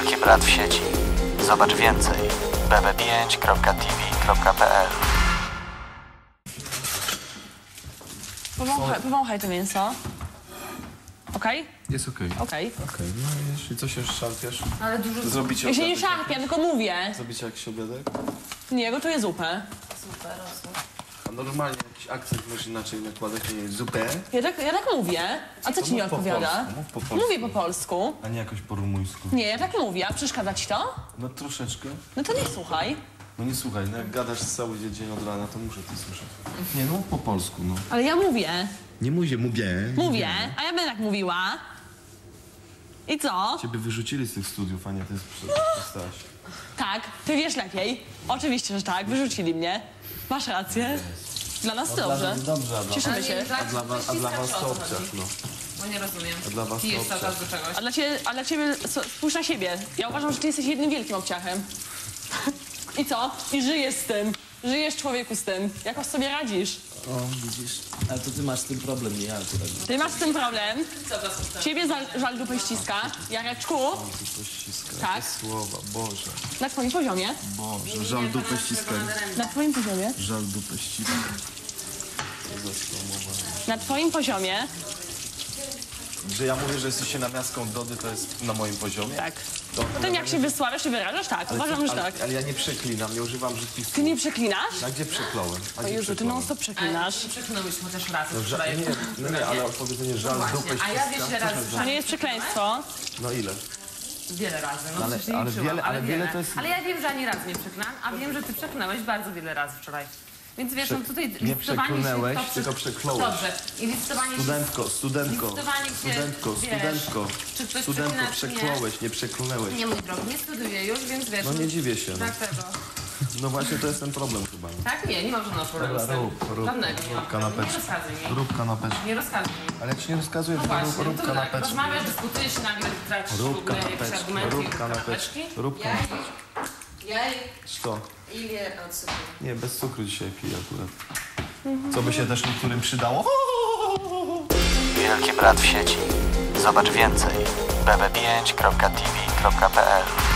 Wielki Brat w sieci. Zobacz więcej. bb5.tv.pl. Powąchaj to mięso. Okej? Jest okej. Okej. Okej, no jeśli coś już szarpiesz, Ale dużo to zrobicie Ja się nie obiadek. szarpię, tylko mówię. Zrobicie jakiś obiadek? Nie, gotuję zupę. super osób. A normalnie jakiś akcent możesz inaczej nakładać, nie zupę? Ja tak mówię. A co ci nie mów po odpowiada? polsku, mów po polsku. Mówię po polsku. A nie jakoś po rumuńsku. Nie, ja tak mówię. A przeszkadza ci to? No troszeczkę. No to nie słuchaj. No nie słuchaj, no jak gadasz cały dzień od rana, to muszę to słyszeć. Nie, no mów po polsku, no. Ale ja mówię. Nie mówię. Mówię, a ja będę tak mówiła. I co? Ciebie wyrzucili z tych studiów, a nie ty zostałaś. Tak, ty wiesz lepiej. Oczywiście, że tak. Wyrzucili mnie. Masz rację. Dla nas dobrze. Dobrze, a Cieszymy się. a dla was to obciach, no. Bo nie rozumiem. A dla was to Pijesz cały obciach. czas do czegoś. A dla ciebie spójrz na siebie. Ja uważam, że ty jesteś jednym wielkim obciachem. I co? I żyjesz z tym. Żyjesz, człowieku, z tym. Jakoś sobie radzisz. O, widzisz. Ale to ty masz z tym problem, nie ja akurat. Ty masz z tym problem. Co to są te? Ciebie żal dupy ściska. Jareczku, Dupę ściska. Tak. Jakie słowa, Boże. na twoim poziomie. Boże, żal dupę ściska. Na twoim poziomie. Żal dupę ściska. Na twoim poziomie. Że ja mówię, że jesteście namiastką Dody, to jest na moim poziomie? Tak. To, Potem jak się wysławiasz i wyrażasz, tak. Uważam, że tak. ale ja nie przeklinam, nie używam brzydkich Ty słów. nie przeklinasz? A gdzie przekląłem? A O gdzie Jezu, ty przekląłem? non stop przeklinasz. Przeklnąłeś chociaż raz No, wczoraj. nie, ale powiedzenie żal dupę Właśnie, ściska. a ja wiesz, że raz To nie jest przekleństwo. No ile? wiele razy. No, Ale- przecież nie ale liczyłam, wiele- ale wiele to jest- Ale ja wiem, że ani raz nie przeklnąłem, a wiem, że ty przeklnąłeś bardzo wiele razy wczoraj. Więc wiesz, no tutaj Nie listowanie przeklnęłeś, się... tylko przekląłeś. Dobrze. I listowanie Studentko, Listowanie się, wiesz, czy ktoś studentko, przeklina, czy nie? przekląłeś, nie przeklnęłeś. Nie, mój drogi, nie studiuję już, więc wiesz... No nie dziwię się, no. Dlatego. No właśnie to jest ten problem chyba. Nie? Tak? Nie mam żadnego problemu z tym. Rób Żadnego nie mam. Nie kanapeczki. rozkazuj mi. Rób kanapeczki. Nie rozkazuj mi. Ale ja ci nie rozkazuję, No tylko właśnie, rób to tak, kanapeczki. rozmawiasz, dyskutujesz i nagle tracisz w Rób ogóle jakieś kanapeczki, argumenty i rób kanapeczki. Rób Jaj, kanapeczki. jaj, Co? ile od cukru? Nie, bez cukru dzisiaj piję akurat. Co by się też niektórym przydało? Wielki Brat w sieci. Zobacz więcej. bb5.tv.pl.